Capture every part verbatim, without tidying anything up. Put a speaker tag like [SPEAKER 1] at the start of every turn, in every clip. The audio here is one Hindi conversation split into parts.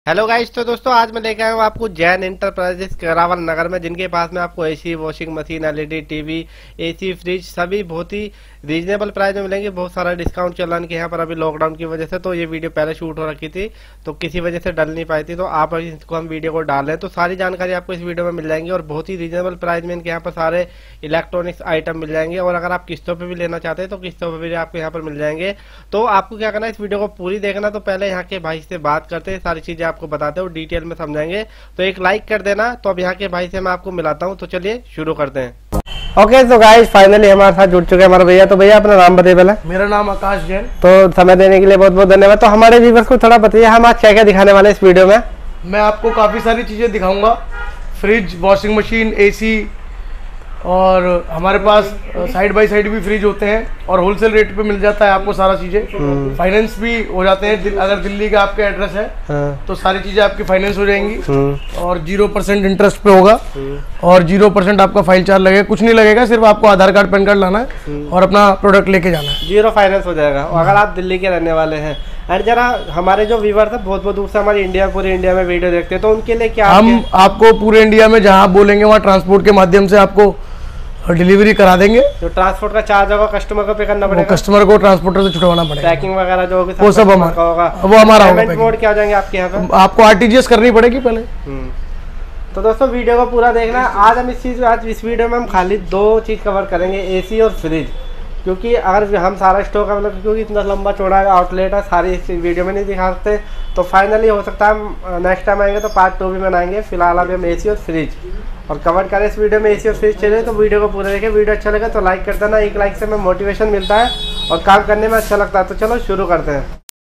[SPEAKER 1] हेलो गाइस, तो दोस्तों आज मैं लेके आया हूँ आपको जैन इंटरप्राइजेस करावल नगर में, जिनके पास में आपको AC, washing machine, LED TV, AC, fridge सभी बहुत ही रीजनेबल प्राइस में मिलेंगे। बहुत सारा डिस्काउंट चल रहा है यहाँ पर अभी लॉकडाउन की वजह से। तो ये वीडियो पहले शूट हो रखी थी तो किसी वजह से डल नहीं पाई थी, तो आप इसको हम वीडियो को डाल रहे हैं तो सारी जानकारी आपको इस वीडियो में मिल जाएंगी और बहुत ही रीजनेबल प्राइस में इनके यहाँ पर सारे इलेक्ट्रॉनिक्स आइटम मिल जाएंगे। और अगर आप किस्तों पर भी लेना चाहते हैं तो किस्तों पर भी आपको यहाँ पर मिल जाएंगे। तो आपको क्या करना है, इस वीडियो को पूरी देखना। तो पहले यहाँ के भाई से बात करते हैं, सारी चीजें आपको बताते हैं, डिटेल में समझाएंगे। तो एक लाइक कर देना। तो अब यहाँ के भाई से मैं आपको मिलाता हूँ, तो चलिए शुरू करते हैं। ओके तो गाइस फाइनली हमारे साथ जुड़ चुके हैं हमारे भैया। तो भैया अपना नाम बताइए पहले।
[SPEAKER 2] मेरा नाम आकाश जैन।
[SPEAKER 1] तो समय देने के लिए बहुत बहुत धन्यवाद। तो हमारे व्यूअर्स को थोड़ा बताइए, हम आज क्या क्या दिखाने वाले हैं इस वीडियो में।
[SPEAKER 2] मैं आपको काफ़ी सारी चीज़ें दिखाऊंगा, फ्रिज, वॉशिंग मशीन, एसी, और हमारे पास साइड बाय साइड भी फ्रिज होते हैं और होलसेल रेट पे मिल जाता है आपको सारा चीज़ें। फाइनेंस भी हो जाते हैं, अगर दिल्ली का आपका एड्रेस है हाँ। तो सारी चीज़ें आपकी फाइनेंस हो जाएंगी और जीरो परसेंट इंटरेस्ट पे होगा और जीरो परसेंट आपका फाइल चार्ज लगेगा। कुछ नहीं लगेगा, सिर्फ आपको आधार कार्ड, पैन कार्ड लाना है और अपना प्रोडक्ट लेके जाना है।
[SPEAKER 1] जीरो फाइनेंस हो जाएगा अगर आप दिल्ली के रहने वाले हैं। एंड जरा हमारे जो व्यूअर्स है बहुत बहुत दूर से हमारी इंडिया पूरे इंडिया में वीडियो देखते हैं, तो उनके लिए क्या
[SPEAKER 2] हम आपको पूरे इंडिया में जहाँ आप बोलेंगे वहाँ ट्रांसपोर्ट के माध्यम से आपको डिलीवरी करा देंगे।
[SPEAKER 1] जो ट्रांसपोर्ट का चार्ज होगा कस्टमर को पे करना पड़ेगा,
[SPEAKER 2] कस्टमर को ट्रांसपोर्टर से छुड़वाना पड़ेगा।
[SPEAKER 1] पैकिंग वगैरह जो होगी
[SPEAKER 2] वो सब हमारा होगा, वो हमारा होगा।
[SPEAKER 1] पेमेंट मोड क्या हो जाएंगे आपके यहाँ पे?
[SPEAKER 2] आपको आरटीजीएस करनी पड़ेगी पहले।
[SPEAKER 1] तो दोस्तों वीडियो को पूरा देखना। आज हम इस चीज आज इस वीडियो में हम खाली दो चीज कवर करेंगे, एसी और फ्रिज। क्योंकि अगर हम सारा स्टॉक मतलब क्योंकि इतना लंबा चौड़ा आउटलेट है, सारी इस वीडियो में नहीं दिखा सकते। तो फाइनली हो सकता है हम नेक्स्ट टाइम आएंगे तो पार्ट टू भी बनाएंगे। फिलहाल अभी हम एसी और फ्रिज और कवर करें इस वीडियो में एसी और फ्रिज चले। तो वीडियो को पूरा देखें। वीडियो अच्छा लगे तो लाइक कर देना, एक लाइक से हमें मोटिवेशन मिलता है और काम करने में अच्छा लगता है। तो चलो शुरू करते हैं।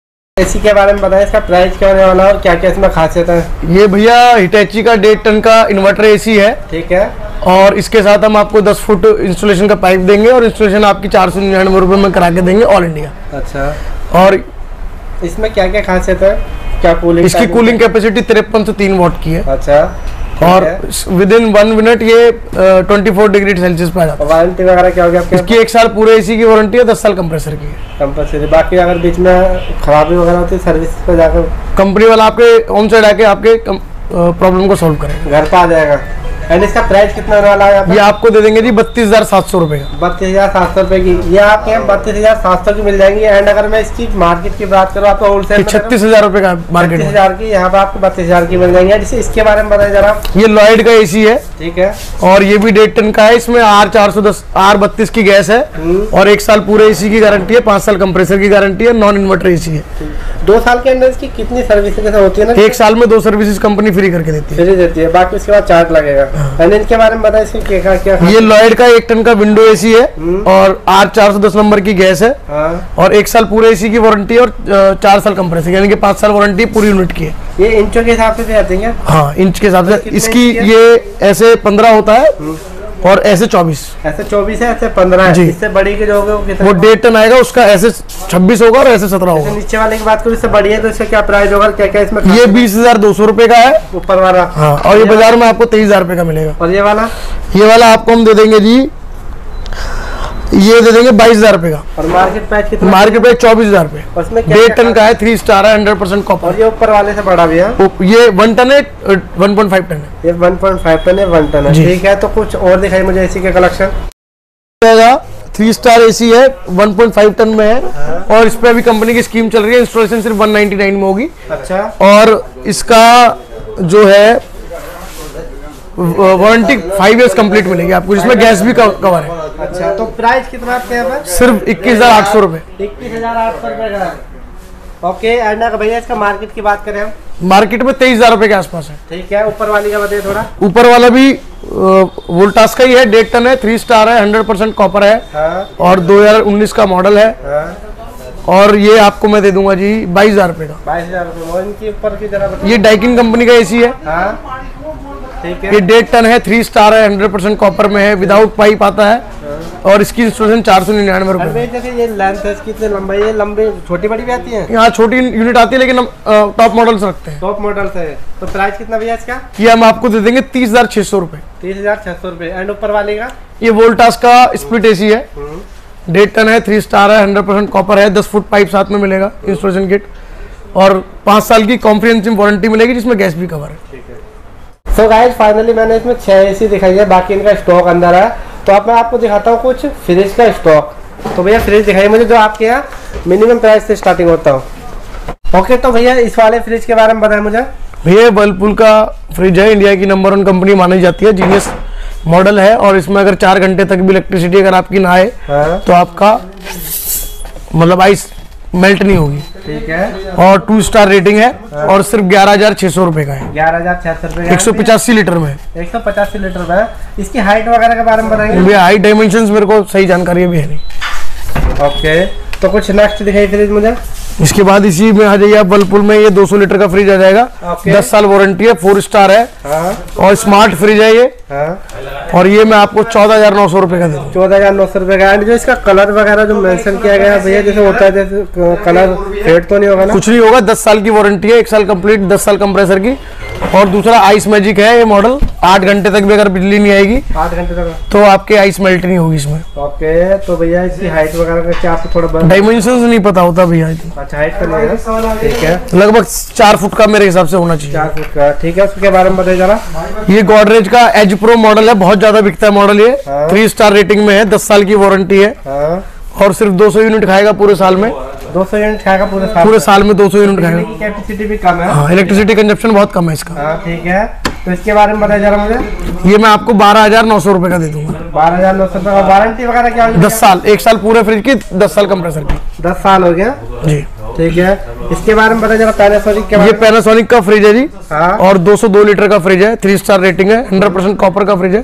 [SPEAKER 1] एसी के बारे में बताएं, इसका प्राइस क्या होने वाला है और क्या क्या इसमें खासियत है।
[SPEAKER 2] ये भैया हिटैची का डेढ़ टन का इन्वर्टर एसी है,
[SPEAKER 1] ठीक है।
[SPEAKER 2] और इसके साथ हम आपको दस फुट इंस्टॉलेशन का पाइप देंगे और इंस्टॉलेशन आपकी चार सौ निन्यानवे रुपये में करा के देंगे ऑल इंडिया।
[SPEAKER 1] अच्छा, और इसमें क्या क्या खासियत है? क्या कूलिंग?
[SPEAKER 2] इसकी कूलिंग कैपेसिटी तिरपन सौ तीन वाट की है।
[SPEAKER 1] अच्छा,
[SPEAKER 2] और विद इन वन मिनट ये चौबीस डिग्री सेल्सियस पे आ जाता है।
[SPEAKER 1] वारंटी वगैरह क्या होगी आपके?
[SPEAKER 2] इसकी एक साल पूरे एसी की वारंटी है, दस साल कंप्रेसर की है।
[SPEAKER 1] कंप्रेसर, बाकी अगर बीच में खराबी वगैरह होती है सर्विस पे जाकर
[SPEAKER 2] कंपनी वाला आपके होम साइड आके आपके प्रॉब्लम को सॉल्व करेंगे,
[SPEAKER 1] घर पे आ जाएगा। एंड इसका प्राइस कितना होने वाला है?
[SPEAKER 2] ये आपको दे देंगे जी बत्तीस हजार सात सौ रुपए का।
[SPEAKER 1] बत्तीस हजार सात सौ रुपए की ये आपके यहाँ बत्तीस हजार सात सौ की मिल जाएंगी। एंड अगर मैं इसकी मार्केट की बात करूँ आपको होलसेल
[SPEAKER 2] छत्तीस हजार रुपए का मार्केट
[SPEAKER 1] हजार की, यहाँ पे आपको बत्तीस हजार की मिल जाएंगी। जैसे इसके बारे में बताएं जरा।
[SPEAKER 2] ये लॉयड का एसी है,
[SPEAKER 1] ठीक है,
[SPEAKER 2] और ये भी डेढ़ टन का है। इसमें आर चार सौ दस आर बत्तीस की गैस है और एक साल पूरे एसी की गारंटी है, पाँच साल कंप्रेसर की गारंटी है, नॉन इन्वर्टर एसी है।
[SPEAKER 1] दो साल के अंदर इसकी कितनी सर्विस होती है ना?
[SPEAKER 2] एक साल में दो सर्विसेज कंपनी फ्री करके देती है,
[SPEAKER 1] फ्री देती है, बाकी उसके बाद चार्ज लगेगा। एंड इनके बारे में बताएं इसकी क्या क्या?
[SPEAKER 2] ये लॉयड का एक टन का विंडो एसी है और आर चार सौ दस नंबर की गैस है और एक साल पूरे एसी की वारंटी और चार साल कंप्रेसर, यानी कि पाँच साल वारंटी पूरी यूनिट की है।
[SPEAKER 1] ये इंचों के हिसाब से आते हैं?
[SPEAKER 2] हाँ, इंच के हिसाब से। इसकी ये ऐसे पंद्रह होता है और ऐसे चौबीस।
[SPEAKER 1] ऐसे चौबीस है, ऐसे पंद्रह है। इससे बड़ी के जो होगा वो कितना?
[SPEAKER 2] वो डेढ़ टन आएगा, उसका ऐसे छब्बीस होगा और ऐसे सत्रह होगा।
[SPEAKER 1] नीचे वाले की बात करूँ, इससे बड़ी है तो इसका क्या प्राइस होगा? क्या क्या इसमें?
[SPEAKER 2] ये बीस हजार दो सौ रुपए का है
[SPEAKER 1] ऊपर वाला।
[SPEAKER 2] हाँ, और ये बाजार में आपको तेईस हजार रुपए का मिलेगा।
[SPEAKER 1] और ये वाला?
[SPEAKER 2] ये वाला आपको हम दे देंगे जी, ये दे देंगे बाईस हजार रुपए का।
[SPEAKER 1] और मार्केट प्राइस कितना?
[SPEAKER 2] मार्केट प्राइस चौबीस हजार रुपए। डेढ़ टन का है, थ्री स्टार है, हंड्रेड परसेंट कॉपर।
[SPEAKER 1] और ये ऊपर वाले से बड़ा भी है?
[SPEAKER 2] ये वन टन है, वन पॉइंट फाइव टन है।
[SPEAKER 1] ये वन पॉइंट फाइव टन है, वन टन है, ठीक है। तो कुछ और दिखाई मुझे एसी के कलेक्शन।
[SPEAKER 2] थ्री स्टार एसी है, वन पॉइंट फाइव टन में है और इस पे अभी कंपनी की स्कीम चल रही है, इंस्टॉलेशन सिर्फ वन नाइन्टी नाइन में होगी।
[SPEAKER 1] अच्छा,
[SPEAKER 2] और इसका जो है वारंटी फाइव इयर्स कंप्लीट मिलेगी आपको, जिसमें गैस भी कवर है।
[SPEAKER 1] अच्छा, तो प्राइस कितना आपके यहाँ पे?
[SPEAKER 2] सिर्फ इक्कीस हजार आठ सौ रुपए।
[SPEAKER 1] इक्कीस हजार आठ सौ रुपए का। ओके, एंड भैया इसका मार्केट की बात करें हम?
[SPEAKER 2] मार्केट में तेईस हजार रुपए के आसपास है।
[SPEAKER 1] ठीक है, ऊपर वाली का बताइए थोड़ा।
[SPEAKER 2] ऊपर वाला भी वोल्टास का ही है, डेढ़ टन है, थ्री स्टार है, हंड्रेड परसेंट कॉपर है।
[SPEAKER 1] हाँ।
[SPEAKER 2] और दो हजार उन्नीस का मॉडल है।
[SPEAKER 1] हाँ।
[SPEAKER 2] और ये आपको मैं दे दूंगा जी बाईस हजार रुपए का।
[SPEAKER 1] बाईस हजार रुपए। इनके ऊपर की जरा।
[SPEAKER 2] ये डाइकिन कंपनी का एसी है।
[SPEAKER 1] हाँ। ठीक है।
[SPEAKER 2] ये डेढ़ टन है, थ्री स्टार है, हंड्रेड परसेंट कॉपर में है, विदाउट पाइप आता है और इसकी इंस्टॉलेशन चार सौ निन्यानवे रुपए।
[SPEAKER 1] जैसे ये लेंथ है कितने लंबाई है? लंबी छोटी बड़ी भी आती है?
[SPEAKER 2] यहाँ छोटी यूनिट आती है, लेकिन हम टॉप मॉडल्स रखते हैं।
[SPEAKER 1] टॉप मॉडल्स है। तो प्राइस कितना भैया इसका?
[SPEAKER 2] ये हम आपको दे देंगे तीस हजार छह सौ रुपए।
[SPEAKER 1] तीस हजार छह सौ रुपए। एंड ऊपर वाले का?
[SPEAKER 2] ये वोल्टास का स्प्लिट एसी है, डेढ़ टन है, थ्री स्टार है, हंड्रेड परसेंट कॉपर है, दस फुट पाइप साथ में मिलेगा, इंस्टॉलेशन किट। और पाँच साल की कॉम्प्रिहेंसिव वारंटी मिलेगी जिसमें गैस भी कवर है।
[SPEAKER 1] ठीक है। सो गाइस फाइनली मैंने इसमें छह एसी दिखाई है, बाकी इनका स्टॉक अंदर है। तो अब मैं आपको दिखाता हूँ कुछ फ्रिज का स्टॉक। तो भैया फ्रिज दिखाइए मुझे जो आपके यहाँ मिनिमम प्राइस से स्टार्टिंग होता हो। ओके तो भैया इस वाले फ्रिज के बारे में बताएं मुझे।
[SPEAKER 2] भैया वर्लपूल का फ्रिज है, इंडिया की नंबर वन कंपनी मानी जाती है, जीनियस मॉडल है। और इसमें अगर चार घंटे तक भी इलेक्ट्रिसिटी अगर आपकी ना आए
[SPEAKER 1] हाँ।
[SPEAKER 2] तो आपका मतलब आइस मेल्ट नहीं होगी।
[SPEAKER 1] ठीक है।
[SPEAKER 2] और टू स्टार रेटिंग है। हाँ। और सिर्फ ग्यारह हजार छह सौ रुपए का है।
[SPEAKER 1] ग्यारह हजार छह सौ रुपए
[SPEAKER 2] एक सौ पचासी लीटर में
[SPEAKER 1] एक सौ पचासी लीटर में। इसकी हाइट वगैरह के बारे में बताएंगे।
[SPEAKER 2] भैया हाइट डायमेंशन मेरे को सही जानकारी अभी है नहीं।
[SPEAKER 1] ओके तो कुछ नेक्स्ट दिखाई फ्रिज मुझे।
[SPEAKER 2] इसके बाद इसी में आ जाइए आप वर्लपूल में, ये दो सौ लीटर का फ्रिज आ जाएगा। दस साल वारंटी है, फोर स्टार है। हाँ। और स्मार्ट फ्रिज है ये। हाँ। और ये मैं आपको चौदह हजार नौ सौ रुपए का दूँ।
[SPEAKER 1] चौदह हजार नौ सौ रुपए का। एंड जो इसका कलर वगैरह जो मेंशन किया गया है भैया, जैसे होता है जैसे कलर फेड तो नहीं होगा ना? कुछ
[SPEAKER 2] नहीं होगा। दस साल की वारंटी है, एक साल कंप्लीट, दस साल कंप्रेसर की। और दूसरा आइस मैजिक है ये मॉडल, आठ घंटे तक भी अगर बिजली नहीं आएगी
[SPEAKER 1] आठ घंटे तक
[SPEAKER 2] तो आपके आइस मेल्ट नहीं होगी इसमें।
[SPEAKER 1] ओके तो भैया इसकी हाइट वगैरह का क्या आपको थोड़ा
[SPEAKER 2] डायमेंशंस नहीं पता होता भैया।
[SPEAKER 1] अच्छा हाइट का नहीं है। ठीक है।
[SPEAKER 2] लगभग चार फुट का मेरे हिसाब से होना चाहिए।
[SPEAKER 1] चार फुट का। ठीक है। उसके बारे में बताइए जरा।
[SPEAKER 2] ये गॉडरेज का एज प्रो मॉडल है, बहुत ज्यादा बिकता है मॉडल ये। हाँ। थ्री स्टार रेटिंग में है, दस साल की वारंटी है। हाँ। और सिर्फ दो सौ यूनिट खाएगा पूरे साल में।
[SPEAKER 1] दो सौ यूनिट खाएगा पूरे साल
[SPEAKER 2] पूरे साल में दो सौ यूनिट खाएगा।
[SPEAKER 1] कैपेसिटी भी कम है।
[SPEAKER 2] हाँ, इलेक्ट्रिसिटी कंजप्शन बहुत कम है इसका।
[SPEAKER 1] हाँ, ठीक है। तो इसके बारे में बताइए जरा मुझे।
[SPEAKER 2] ये मैं आपको बारह हजार नौ सौ रुपए का दे दूंगा।
[SPEAKER 1] बारह हजार नौ सौ रुपए। वारंटी वगैरह क्या होगी?
[SPEAKER 2] दस साल, एक साल पूरे फ्रिज की, दस साल कंप्रेसर की।
[SPEAKER 1] दस साल हो गया
[SPEAKER 2] जी।
[SPEAKER 1] ठीक है। इसके बारे में बताइए जरा पैनासोनिक के बारे
[SPEAKER 2] में। ये पैनासोनिक का फ्रिज है जी।
[SPEAKER 1] हाँ।
[SPEAKER 2] और दो सौ दो लीटर का फ्रिज है, थ्री स्टार रेटिंग है, हंड्रेड परसेंट कॉपर का फ्रिज है।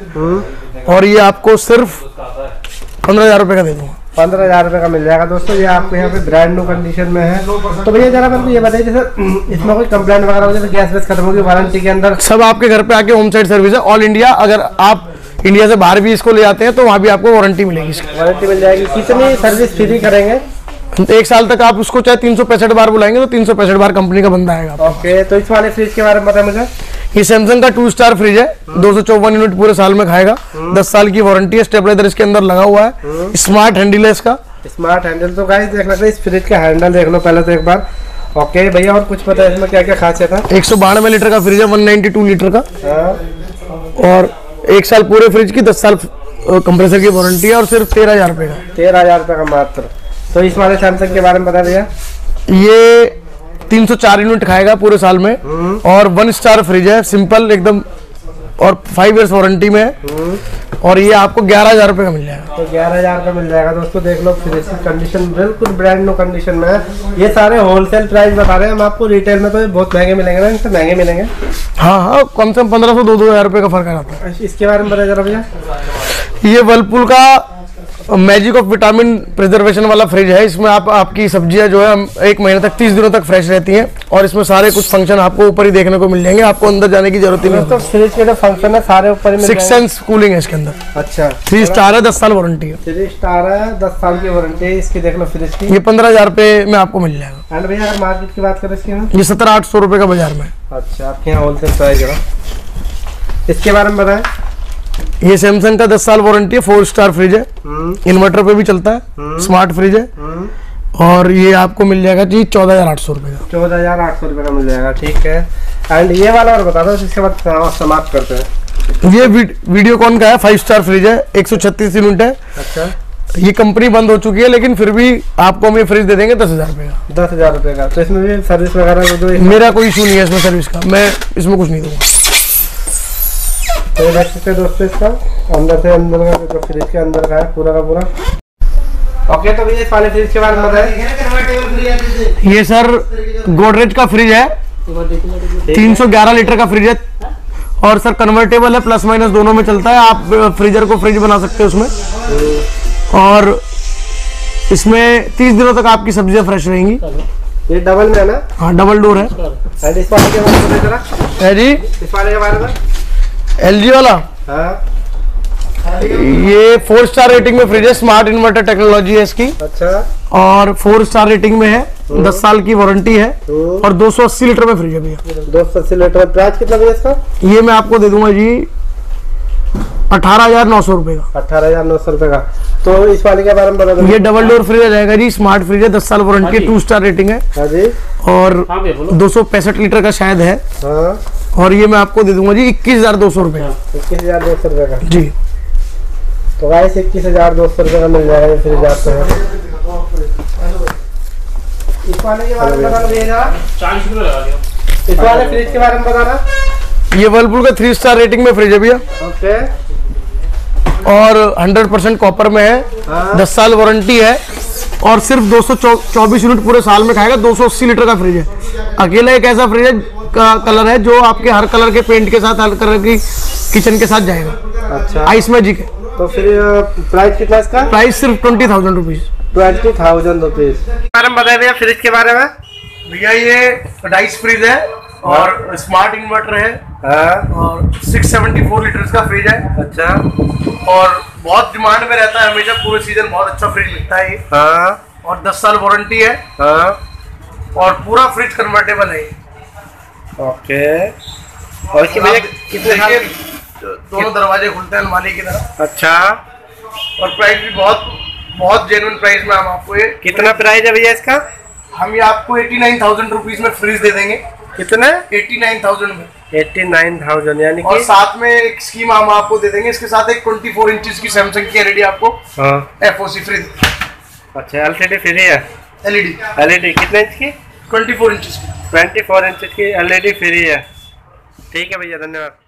[SPEAKER 2] और ये आपको सिर्फ पंद्रह हजार रुपए का दे दूंगा।
[SPEAKER 1] पंद्रह हजार रुपए का मिल जाएगा दोस्तों। ये आपको यहाँ पे ब्रांड न्यू कंडीशन में है। तो भैया जरा मेरे को ये बताइए, जैसे इसमें कोई कंप्लेंट वगैरह हो जाए तो गैस वैस खत्म होगी वारंटी के अंदर?
[SPEAKER 2] सब आपके घर पे आके होम साइड सर्विस है ऑल इंडिया। अगर आप इंडिया से बाहर भी इसको ले जाते हैं तो वहाँ भी आपको वारंटी मिलेगी।
[SPEAKER 1] वारंटी मिल जाएगी। कितनी सर्विस फ्री करेंगे?
[SPEAKER 2] एक साल तक आप उसको चाहे तीन सौ पैंसठ बार बुलाएंगे तो तीन सौ पैंसठ बार कंपनी का बंदा आएगा।
[SPEAKER 1] ओके तो इस वाले फ्रिज के बारे में बताएं मुझे।
[SPEAKER 2] ये सैमसंग का टू स्टार फ्रिज है, दो सौ चौवन यूनिट पूरे साल में खाएगा। दस साल की वारंटी है, स्टेबलाइजर इसके अंदर लगा हुआ है, स्मार्ट हैंडल है इसका।
[SPEAKER 1] Smart handle. तो गाइस देख सकते हैं इस फ्रिज का हैंडल देख लो पहले तो एक बार। ओके भैया और कुछ पता है इसमें क्या क्या खासियत है?
[SPEAKER 2] एक सौ बानवे लीटर का फ्रिज है, वन नाइनटी टू लीटर का। और एक साल पूरे फ्रिज की, दस साल कंप्रेसर की वारंटी है और सिर्फ तेरह हजार रुपए का।
[SPEAKER 1] तेरह हजार रुपए का मात्र। तो इस वाले सैमसंग के बारे में बता भैया।
[SPEAKER 2] ये तीन सौ चार यूनिट खाएगा पूरे साल में और वन स्टार फ्रिज है, सिंपल एकदम, और फाइव इयर्स वारंटी में है। और ये आपको ग्यारह हजार रुपए का मिल जाएगा।
[SPEAKER 1] तो ग्यारह हजार का मिल जाएगा दोस्तों। देख लो फ्रिज की कंडीशन बिल्कुल ब्रांड न्यू कंडीशन में है। ये सारे होलसेल प्राइस बता रहे हैं हम आपको। रिटेल में तो ये बहुत महंगे मिलेंगे ना, इनसे महंगे मिलेंगे।
[SPEAKER 2] हाँ हाँ, कम से कम पंद्रह सौ दो दो हजार रुपए का फर्क आता है।
[SPEAKER 1] इसके बारे में बताइए जरा भैया।
[SPEAKER 2] ये वर्लपूल का मैजिक ऑफ विटामिन प्रिजर्वेशन वाला फ्रिज है। इसमें आप आपकी सब्जियां जो है एक महीने तक, तीस दिनों तक फ्रेश रहती हैं। और इसमें सारे कुछ फंक्शन आपको ऊपर ही देखने को मिल जाएंगे, आपको अंदर जाने की जरूरत ही नहीं।
[SPEAKER 1] तो फ्रिज के जो फंक्शन है सारे ऊपर ही मिल जाएंगे।
[SPEAKER 2] सिक्स सेंस कूलिंग है इसके अंदर।
[SPEAKER 1] अच्छा।
[SPEAKER 2] थ्री स्टार है, दस साल वारंटी है।
[SPEAKER 1] थ्री स्टार है, दस साल की वारंटी है इसकी। देख लो फ्रिज की।
[SPEAKER 2] ये पंद्रह हजार रुपए में आपको मिल जाएगा।
[SPEAKER 1] एंड भैया अगर मार्केट की बात करें इसकी ना,
[SPEAKER 2] ये सत्रह आठ सौ रुपए का बाजार में।
[SPEAKER 1] अच्छा, आपके यहाँ होलसेल प्राइस है। इसके बारे में बताएं।
[SPEAKER 2] ये सैमसंग का दस साल वारंटी है, फोर स्टार फ्रिज है, इन्वर्टर पे भी चलता है, स्मार्ट फ्रिज है। और ये आपको मिल जाएगा जी चौदह हजार आठ सौ रुपए का।
[SPEAKER 1] चौदह हजार आठ सौ रुपए का मिल जाएगा। ठीक है। एंड ये वाला और बता दो, इसके बाद समाप्त करते हैं।
[SPEAKER 2] ये वीडियोकॉन का है, फाइव स्टार फ्रिज है, एक सौ छत्तीस यूनिट है।
[SPEAKER 1] अच्छा।
[SPEAKER 2] ये कंपनी बंद हो चुकी है लेकिन फिर भी आपको हम ये फ्रिज दे देंगे दस हजार रुपए का।
[SPEAKER 1] दस हजार रुपए का। तो इसमें भी सर्विस वगैरह जो?
[SPEAKER 2] मेरा कोई इशू नहीं है इसमें सर्विस का, मैं इसमें कुछ नहीं दूंगा।
[SPEAKER 1] तो देख सकते हैं दोस्तों, इसका अंदर से अंदर का जो फ्रिज के अंदर का है पूरा का पूरा। ओके तो भैया इस वाले फ्रिज के बारे में बताएं।
[SPEAKER 2] ये सर गोदरेज का फ्रिज है, तीन सौ ग्यारह लीटर का फ्रिज है। और सर कन्वर्टेबल है, प्लस माइनस दोनों में चलता है। आप फ्रीजर को फ्रिज बना सकते हैं उसमें। और इसमें तीस दिनों तक आपकी सब्जियां फ्रेश रहेंगी।
[SPEAKER 1] ये डबल में है ना?
[SPEAKER 2] हाँ, डबल डोर है।
[SPEAKER 1] एंड इस वाले के बारे में जरा।
[SPEAKER 2] है जी,
[SPEAKER 1] इस वाले के बारे में।
[SPEAKER 2] एलजी वाला।
[SPEAKER 1] हाँ।
[SPEAKER 2] ये फोर स्टार रेटिंग में फ्रिज है, स्मार्ट इन्वर्टर टेक्नोलॉजी है इसकी।
[SPEAKER 1] अच्छा।
[SPEAKER 2] और फोर स्टार रेटिंग में है, दस साल की वारंटी है। और दो सौ अस्सी लीटर में फ्रिज है भैया।
[SPEAKER 1] दो सौ अस्सी लीटर। प्राइस कितना भैया इसका?
[SPEAKER 2] ये मैं आपको दे दूंगा जी अठारह हजार नौ सौ रुपए का।
[SPEAKER 1] अठारह हजार नौ सौ रुपए का। तो इस वाले के बारे में बता दो।
[SPEAKER 2] ये डबल डोर फ्रिज आ जाएगा जी, स्मार्ट फ्रिज है, दस साल वारंटी, टू स्टार रेटिंग है।
[SPEAKER 1] हाँ जी।
[SPEAKER 2] और दो सौ पैंसठ लीटर का शायद है।
[SPEAKER 1] हाँ। और
[SPEAKER 2] ये मैं आपको दे दूंगा जी इक्कीस हजार दो सौ रुपए
[SPEAKER 1] इक्कीस हजार दो सौ रुपए का
[SPEAKER 2] जी।
[SPEAKER 1] तो गाइस इक्कीस हजार दो सौ रुपए का मिल जाएगा ये फ्रिज आपको। इस वाले के बारे में बताना भैया, चालीस रुपए लगा दिया। इस वाले फ्रिज के बारे में बताना।
[SPEAKER 2] ये वर्लपूल का थ्री स्टार रेटिंग में फ्रिज है भैया।
[SPEAKER 1] ओके।
[SPEAKER 2] और हंड्रेड परसेंट कॉपर में है। हाँ। दस साल वारंटी है और सिर्फ दो सौ चौबीस यूनिट पूरे साल में खाएगा। दो सौ अस्सी लीटर का फ्रिज है। अकेला एक ऐसा फ्रिज है का कलर है जो आपके हर कलर के पेंट के साथ, हर कलर की किचन के साथ जाएगा। अच्छा। आइस मैजिक है।
[SPEAKER 1] तो फिर प्राइस कितना इसका?
[SPEAKER 2] प्राइस सिर्फ twenty thousand rupees
[SPEAKER 1] twenty thousand rupees बारे में बताइए भैया फ्रिज के बारे में।
[SPEAKER 2] भैया ये डाइस फ्रिज है और स्मार्ट इन्वर्टर है। हाँ। और सिक्स सेवेंटी फोर लीटर का फ्रिज है। अच्छा। और बहुत डिमांड में रहता है हमेशा, पूरे सीजन बहुत अच्छा फ्रिज मिलता है ये। हाँ। और दस साल वारंटी है। हाँ। और पूरा फ्रिज कन्वर्टेबल है। ओके। और इसके भैया कितने साल दोनों दरवाजे खुलते हैं अलमारी की तरह। अच्छा। और प्राइस भी बहुत बहुत जेन्युइन प्राइस में हम आपको ये। कितना प्राइस है भैया इसका? हम ये आपको एटी नाइन थाउजेंड रुपीज में फ्रिज दे देंगे। कितना? एटी नाइन थाउजेंड में। एटी नाइन थाउजेंड यानी कि। और साथ में एक स्कीम हम आपको दे देंगे, इसके साथ एक ट्वेंटी फोर इंचेस की सैमसंग की एलईडी आपको। हाँ। FOC fridge. अच्छा, एलसीडी फ्रिज है। एलईडी एलईडी कितने इंच की? ट्वेंटी फोर इंचेस की। ट्वेंटी फोर इंचेस की एलईडी फ्री है। ठीक है भैया, धन्यवाद।